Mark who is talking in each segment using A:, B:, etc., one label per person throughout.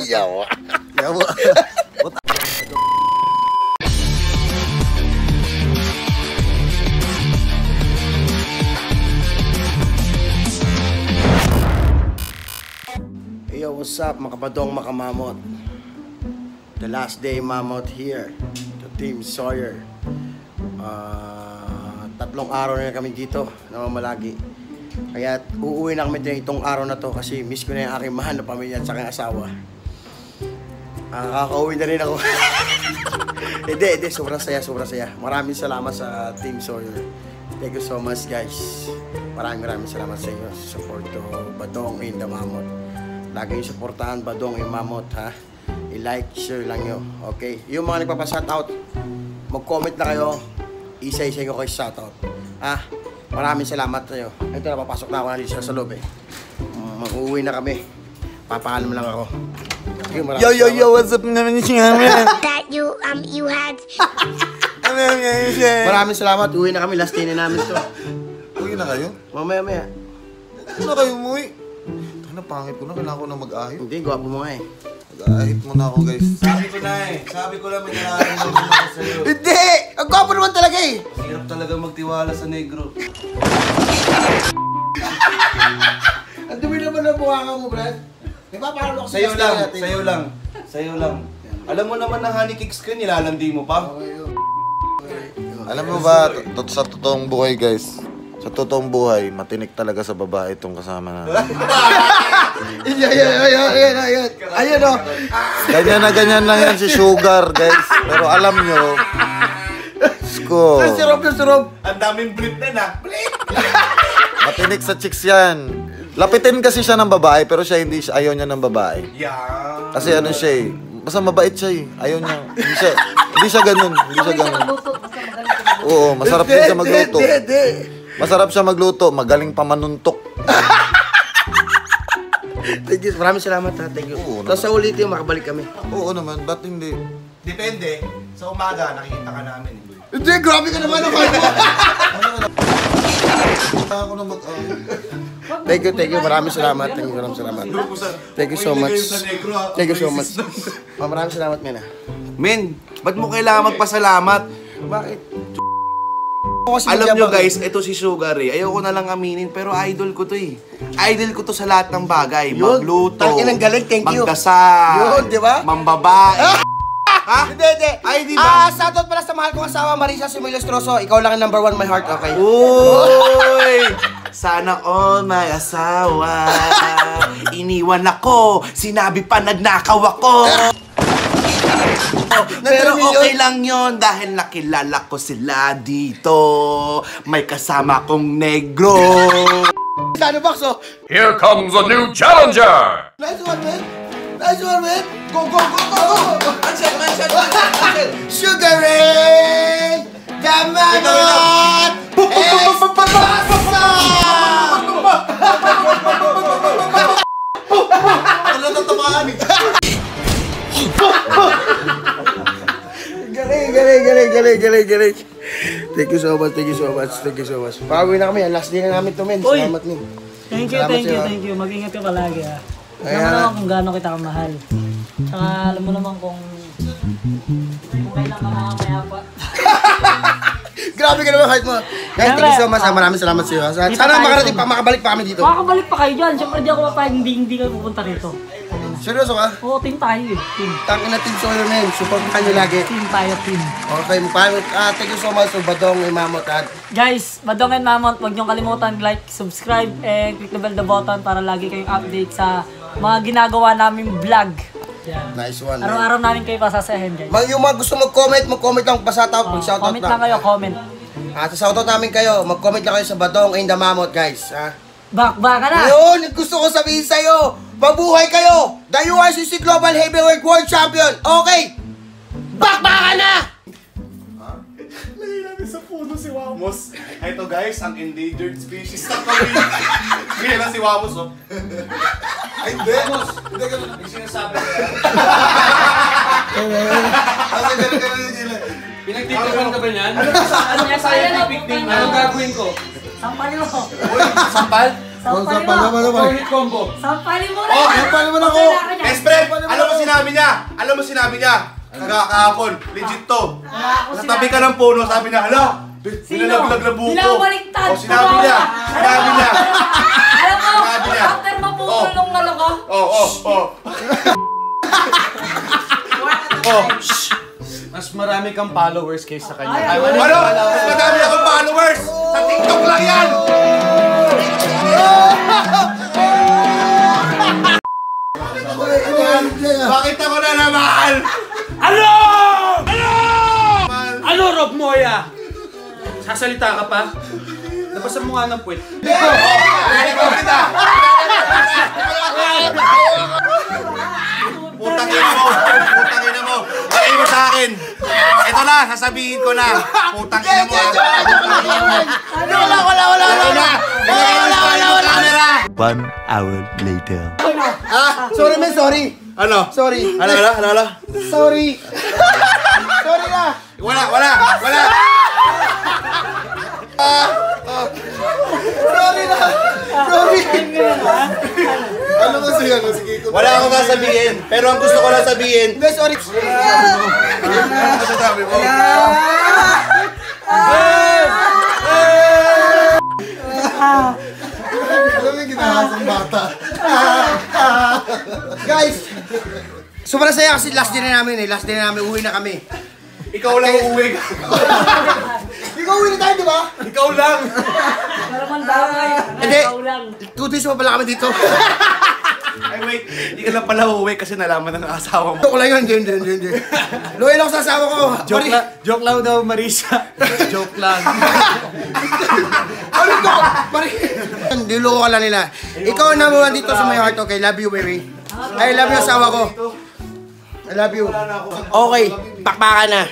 A: Yawa. Yawa. Yo, what's up mga kabadong makamamot? The last day mamot here to Team Sawyer. 3 araw na kami dito namamalagi. Kaya uuwi na kami itong araw na to kasi miss ko na yung aking mahal na pamilya at sa aking asawa. Kakauwi na rin ako. Hindi, sobrang saya. Maraming salamat sa Team Sawyer. Thank you so much guys. Maraming salamat sa inyo sa support to Badong in the Mamot. Lagi yung supportahan Badong in Mamot ha. I-like, share lang nyo. Okay? Yung mga nagpapa-shoutout, mag-comment na kayo. Isa-isa ko kayo shoutout. Maraming salamat sa iyo. Ito na, papasok na ako na dito sa loob eh. Mag-uwi na kami. Papaalam lang ako. Yo, what's up naman siya?
B: That you had.
A: Maraming salamat. Uwi na kami. Last day na namin ito.
C: Uwi na kayo?
A: Mamaya.
C: Ano na kayo umuwi? Ano, pangit ko na. Kailangan ko na mag-ahit.
A: Hindi, gwapo mo nga eh.
C: Mag-ahit muna ako guys.
D: Sabi ko na eh. Sabi ko lang may nararamdaman ako sa'yo.
A: Hindi! Ang gwapo naman talaga eh!
D: Hirap talaga magtiwala sa negro.
A: Ang dumi naman ang buhanga mo, Brad. Di ba parang ako
D: Sa'yo lang. Alam mo naman na honey cakes ka, nilalandi mo pa.
C: Alam mo ba, sa totoong buhay guys, sa totoong buhay, matinik talaga sa babae itong kasama na.
A: Ayun o.
C: Ganyan lang yan si Sugar guys. Pero alam nyo, Sko,
A: Surop.
D: Ang daming blit na na. Blit!
C: matinik sa chicks yan. Lapitin kasi siya ng babae, pero siya ayaw niya ng babae.
D: Yeah.
C: Kasi ano siya eh, basta mabait siya eh. Ayaw niya. Hindi siya ganun. Oo, masarap din siya magluto. Masarap siya magluto, magaling pa manuntok.
A: Thank you. Maraming salamat ha. Thank you. Tapos sa ulitin, makabalik kami.
C: Oo naman, ba't hindi?
D: Depende. Sa umaga, nakikita ka namin.
A: Hindi, grabe ka naman ako.
C: Ako na
A: Thank you. Maraming salamat. Thank you so much. Maraming salamat, Mena.
D: Men, ba't mo kailangan magpasalamat?
A: Bakit?
D: Alam nyo guys, ito si Sugar eh. Ayoko na lang aminin, pero idol ko to eh. Idol ko to sa lahat ng bagay.
A: Yun.
D: Magluto,
A: Tangin ang galing, thank you.
D: magdasal,
A: Yun, di ba?
D: mambabae. Ha?
A: Hindi.
D: Ay, di ba?
A: Shoutout pala sa mahal kong asawa, Marisa Similostroso. Ikaw lang ang #1 my heart, okay?
D: Uy! Sana all my asawa. Iniwan ako. Sinabi pa nagnakaw ako. Pero okay lang yon dahil nakilala ko sila dito. May kasama kong negro.
A: Ano, Bakso?
E: Here comes a new challenger!
A: Nice one, man! Go!
D: Ansel.
A: Sugar Ray! Damanot!
D: Ano tatamaan eh?
A: Galing. Thank you so much. Pauwi na kami. Last day na namin to, men. Salamat, men.
F: Thank you. Mag-ingat ka palagi, ha. Alam mo naman kung gaano kita kamahal. Saka alam mo naman kung kailan ka makakaya pa.
A: Grabe ka naman, heart mo. Guys, thank you so much. Maraming salamat sa iyo. Sana makabalik pa kami dito.
F: Makakabalik pa kayo dyan. Siyempre di ako mapahig, hindi ka pupunta rito.
A: Seryoso ka?
F: Oo, team tayo eh. Team.
A: Tangin na Team Sawyer, men. Supportan nyo lagi.
F: Team tayo, team.
A: Okay, thank you so much to Badong Imamot at
F: Guys, Badong and Mamot, huwag niyong kalimutan like, subscribe, and click the bell the button para lagi kayong update sa mga ginagawa naming vlog. Yan.
A: nice one.
F: Araw-araw namin kayo pasasahin, guys.
A: Yung mga gusto mag-comment lang, pa-shoutout, mag-shoutout
F: Comment lang kayo, comment.
A: Sa-shoutout namin kayo, mag-comment lang kayo sa Badong and the Mamot, guys.
F: Back ka na!
A: Yun, gusto ko sabihin sa'yo, mabuhay kayo! The UICC Global Heavyweight World Champion! Okay! Back ka na!
D: Namin sa puno si Wamos. Ito guys, ang endangered species na kami. Kaya na si Wamos, oh. Ay, hindi. Wamos, hindi ka na. Yung sinasabi ko yan.
G: Pinagtitipan ka ba niyan?
F: Ano niya sa'yo?
G: Anong gagawin ko?
F: Sampalin mo!
G: Sampal?
F: Sampalin mo!
G: Hit combo.
F: Sampalin mo na!
A: Sampalin mo na ako!
D: Best friend, alam mo si sinabi niya? Alam mo sinabi niya? Kahapon, legit to. Natabi ka ng puno, sabi niya, hala, binalaglag na buko.
H: Binabaliktad.
D: O, sinabi niya. Sinabi niya.
H: Alam mo,
D: Sinabi niya.
H: after mapupulong na lang ko.
G: Mas marami kang followers kaysa kanya.
D: Ano? Mas madami akong followers! Sa TikTok lang yan! Bakit ako na naman?
G: Ano? Ano, Rob Moya? Sasalita ka pa? Labasan mo nga ng puwet.
D: Putang ina mo! Putang ina mo! Lagay mo sa akin! Ito na, sasabihin ko na! Putang ina mo! Wala! Camera!
I: 1 hour later.
A: Sorry man, sorry.
D: Ano?
A: Sorry.
D: Ano?
A: Sorry. Sorry na.
D: Wala!
A: Sorry na. Sorry. Ano kasi yan? Sige ko.
D: Wala akong sasabihin, pero ang gusto ko lang sabihin,
A: Hindi, sorry.
D: ano sasabi mo?
A: Alam mo yung ginahasang bata. Guys, sobrang saya kasi last din na namin uwi na kami.
D: Ikaw lang uuwi ka.
A: Ikaw uwi na tayo, di ba?
D: Ikaw lang.
H: Para man damay.
A: Hindi.
H: Ikaw lang.
A: 2 days pa pala kami dito.
D: Ay wait, hindi ka lang pala uuwi kasi nalaman ng asawa mo.
A: Joke lang yun, hindi. Loyal ako sa asawa ko.
G: Joke lang daw, Marisa. Joke lang.
A: Ano to? Niloko ka lang nila. Ikaw ang number 1 dito sa my heart, okay? Love you, baby. I love you, asawa ko. I love you. Okay, pakpakan na.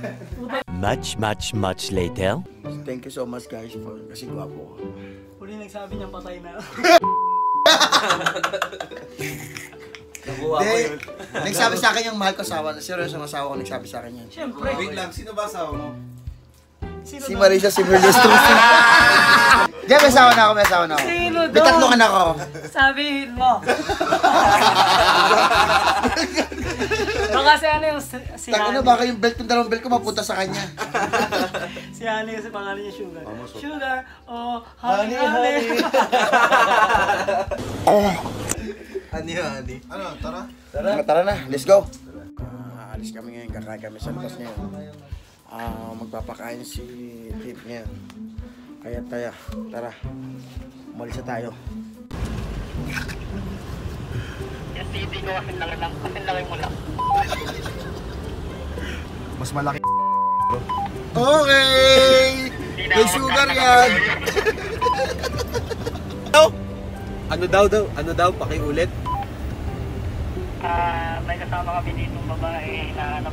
I: Much later.
A: Thank you so much, guys, for kasi gwapo ko.
F: Huli nagsabi niya patay na.
A: Nagsabi sa akin yung mahal ko asawa. Seryoso ang asawa ko nagsabi sa akin yan.
F: Siyempre.
D: Wait lang, sino ba asawa mo?
A: Si Marisa, si Merlos Trusi. Diyan, may asawa na ako.
F: Sino
A: May 3 anak ako.
F: Sabihin mo. Baka si ano yung si
A: Ano,
F: Honey.
A: baka yung belt, yung 2 belt ko mapunta sa kanya.
F: Si Honey kasi pangalan niya Sugar. Sugar, oh, honey.
A: Tara na, let's go. Aalis kami ngayon, kakain kami sa labas ngayon. Magpapakain si Tip ngayon. Kaya tara, umalis na tayo.
B: Yung TV ko kasi laki mo lang.
D: Mas malaki.
A: Okay! May sugar yan!
G: Ano daw, pakiulit.
B: May kasama kami dito babae, hinahanap.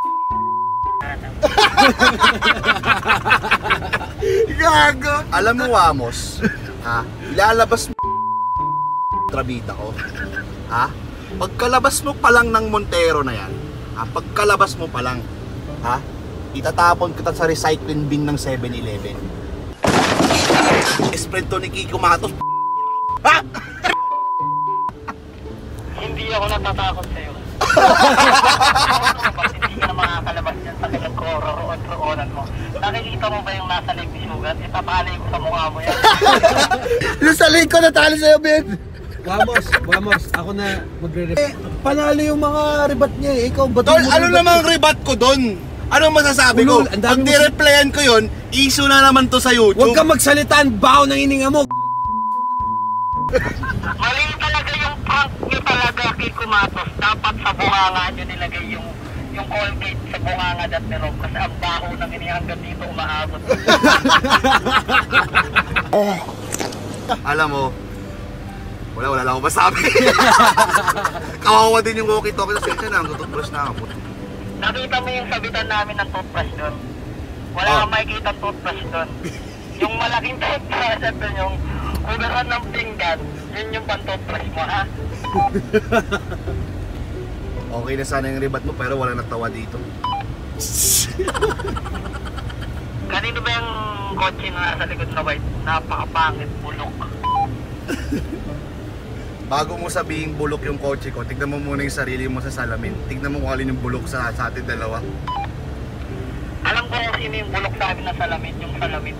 A: Gago!
D: Alam mo, Amos, ilalabas mo trabita ko. Pagkalabas mo pa lang ng Montero na yan, pagkalabas mo pa lang, itatapon kita sa recycling bin ng 7-Eleven. Esprint to ni Kiko Matos.
B: Hindi ako natatakot sa'yo. Bakit hindi ka na makakalabas yan sa kinagkoroon mo? Nakikita mo ba yung nasa leg ni Sugar? Itatalay ko sa mukha mo yan.
A: Yung sa link ko natali sa'yo, Ben!
G: Vamos, ako na magre-report. Panalo yung mga ribat niya eh. Ikaw, ba't
D: Tol, ano namang rebat ko dun? Ano masasabi ko?
G: Ulol, ang
D: Pag
G: dami mo
D: nireplyan ko yun, issue na naman to sa YouTube.
G: Huwag kang magsalita, ang baho ng ininga mo.
B: Mali talaga yung prank nyo talaga, Kiko Matos. Dapat sa bunganga nyo nilagay yung Colgate sa bunganga dat ni Rob. Kasi ang baho ng inihanggan dito umaabot.
D: Alam mo, wala lang ako masabi. Kawawa din yung walkie-talkie sa sensya na, tututbrush na ako.
B: Nakita mo yung sabitan namin ng toothbrush doon? Wala kang makikita toothbrush doon. Yung malaking toothbrush at doon yung ugaran ng pinggan, yun yung pang-toothbrush mo, ha?
D: Okay na sana yung rebat mo pero wala nagtawa dito.
B: Kanino ba yung kotse na nasa likod na white? Napakapangit, bulok.
D: bago mo sabihing bulok yung kotse ko, tignan mo muna yung sarili mo sa salamin. Tignan mo kung alin yung bulok sa atin dalawa.
B: Alam ko kung sino yung bulok sa akin na salamin, yung salamin.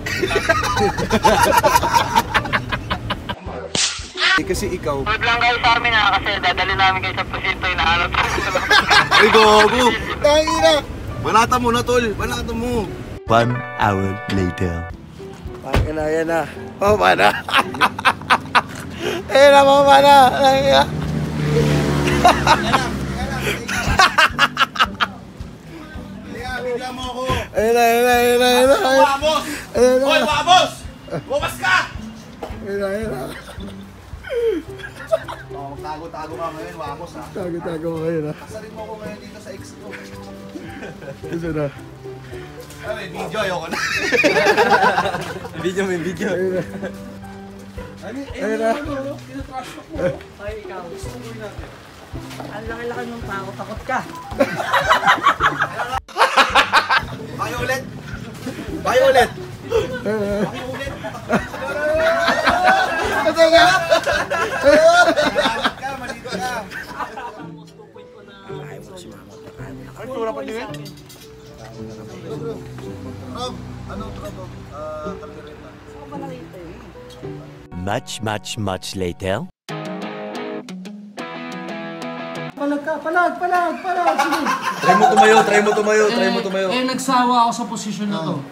G: Kasi ikaw.
B: Huwag lang kayo sa amin ha, kasi dadali namin kayo sa presinto, hinahanap ko.
D: Ay, gogo! Tangina! Banata mo na, tol. Banata mo.
I: 1 hour later.
A: Ayan na, ayan na. Mama na. Ayan na, mama na. Ayan na.
D: Bigla mo ako.
A: Ayan na, ayan na, ayan na, ayan na.
D: Vamos!
A: Ayan na.
D: Hoy, vamos! Bumas ka!
A: Ayan na, ayan na.
D: Oh, tago-tago ka ngayon, vamos ha.
A: Tago-tago ko ngayon ha.
D: Kasarin mo ako ngayon dito sa ex ko.
A: Gusto na.
D: Ay, video, ayoko na.
G: May video.
A: Ayan na. Ayan na.
F: Ay, ikaw. Ang laki-laki ng tao, takot ka.
D: Bayo ulit. Bayo ulit.
A: Ito nga.
D: Salamat ka, malito ka.
A: Ay, tura pa din.
D: Rob, anong trabaho? Kaldereta.
I: Much later.
F: Palag. Sige.
G: Try mo tumayo.
F: Nagsawa ako sa posisyon na to.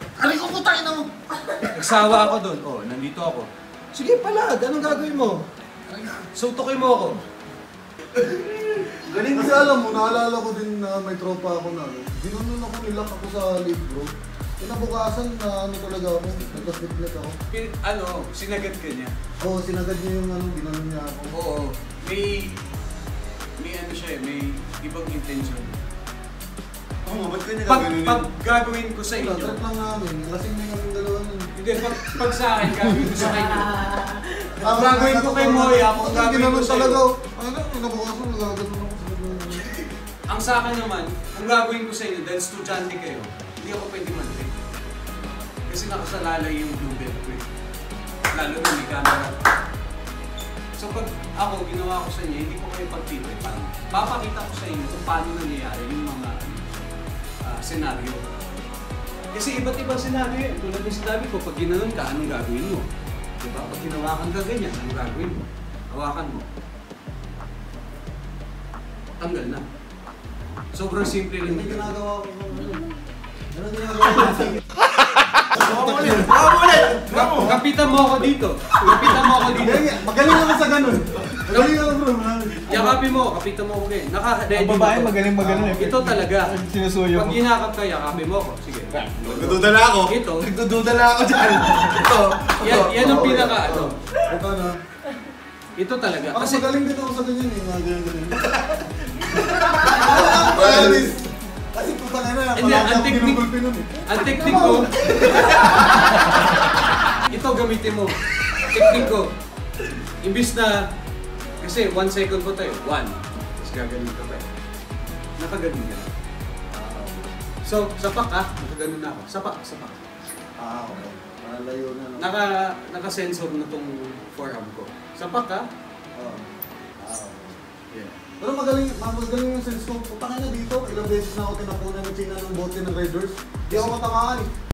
G: Nagsawa ako doon. Oh, nandito ako. Sige, palag. Anong gagawin mo? Sutukin mo ako.
C: Galing kasi alam mo, naalala ko din na may tropa ako na ginunon ako, nilak ako sa live bro. Kinabukasan na ano talaga ako, nagkasbitlet ako.
G: Sinagad ka niya?
C: Oo, sinagad niya yung ginunon niya ako.
G: Oo. May ano siya eh, may ibang intention.
C: Oo, ba't ka niya
G: Pag gagawin ko sa inyo.
C: Trip lang namin, lasing na yung dalawa nun.
G: Hindi, pag sa akin, gagawin ko sa inyo. Ang gagawin ko kay Moya, kung gagawin ko sa'yo.
C: Ano, kinabukasan, nagagano ako sa
G: Ang sa akin naman, ang gagawin ko sa inyo, dahil estudyante kayo, hindi ako pwede mag-trip. Kasi nakasalalay yung bluebell ko eh. Lalo na may camera. So pag ako, ginawa ko sa inyo, hindi ko kayo pagtitripan. Papakita ko sa inyo kung paano nangyayari yung mga senaryo. Kasi iba't ibang senaryo eh. Tulad ng sinabi ko, pag ginanon ka, anong gagawin mo? Diba? Pag hinawakan ka ganyan, anong gagawin mo? Hawakan mo. Tanggal na. Sobrang simple rin.
C: Ano ginagawa ko? Ano ginagawa ko?
G: Kapitan mo ako dito. Kapitan mo ako dito.
C: Magaling ako sa ganun. Magaling ako bro.
G: Yakapin mo, kapitan mo ako ngayon. Naka-ready
J: Ang babae magaling eh.
G: Ito talaga.
J: Sinusuyo
G: Pag ginakap ka, yakapin mo ako. Sige.
D: Nagdududa na ako.
G: Ito.
D: Nagdududa na ako dyan. Ito.
G: Yan ang pinaka ano.
C: Ito na.
G: Ito talaga.
C: Ako
G: Kasi
C: magaling din ako sa ganyan eh. Mga ganyan. Kasi puta na na.
G: Hindi, ang technique. Ang technique ko. Ito gamitin mo. Technique ko. Imbis na, kasi 1 second po tayo. 1. Tapos gagaling ka pa. Nakagaling ka. So, sapak ha. Nakaganon na ako. Sapak.
C: Okay. Malayo na.
G: Naka-sensor na tong forearm ko. Sapak ha. Yeah.
C: Pero magaling yung sense ko. Putangin na dito. Ilang beses na ako tinapunan ng China ng bote ng Raiders. Di ako matamaan eh.